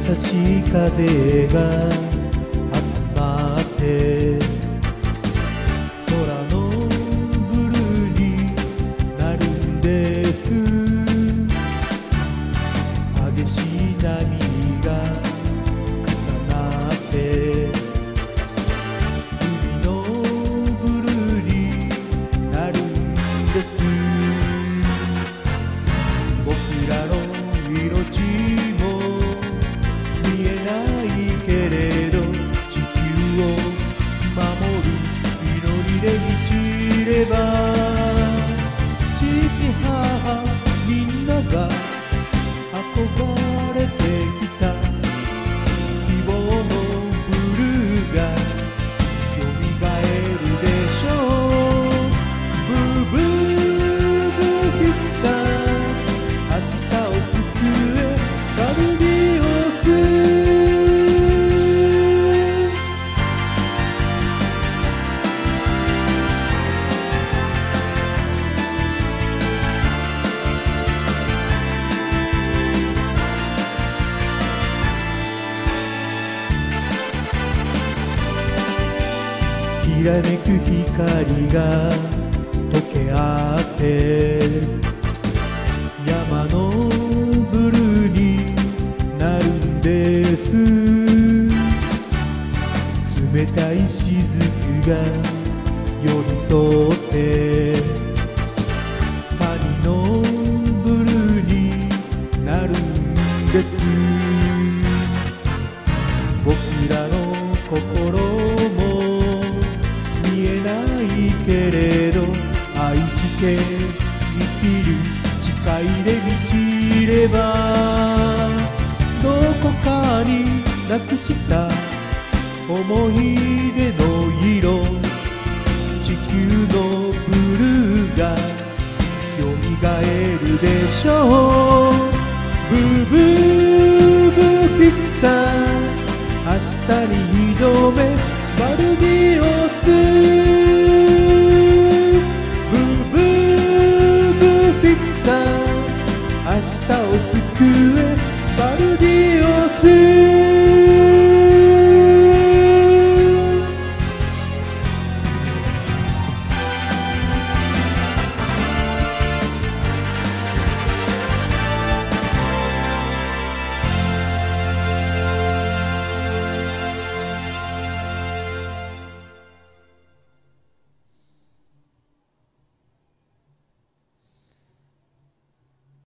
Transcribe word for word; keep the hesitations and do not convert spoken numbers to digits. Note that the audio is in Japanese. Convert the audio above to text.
しい風が集まって空のブルーになるんです。激しい波が重なって海のブルーになるんです。僕らの命も見えないけれど地球を守る祈りで満ちれば父母みんなが憧れてきた希望のブルーがよみがえるでしょう。ブーブーブーフィッサー明日を救えガルディオス。きらめく光が溶け合って山のブルーになるんです。冷たい雫が寄り添って谷のブルーになるんです。僕らの心も見えないけれど愛して生きる誓いで満ちればどこかになくした思い出の色地球のブルーがよみがえるでしょう。ブーブーブーフィクサー明日に二度目ガルディオス。ブーブーブーフィクサー明日を救えガルディオス。